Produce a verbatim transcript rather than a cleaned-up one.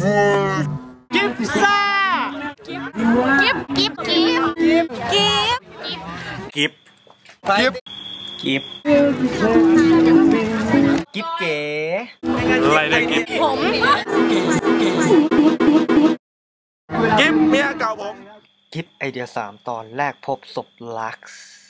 กิฟซ่ากิฟกิฟกิฟกิฟกิฟกิฟกิฟกิฟกิฟเก๋อะไรเนี่ยกิฟผมกิฟเมียเก่าผมกิฟไอเดียสามตอนแรกพบศพลักซ์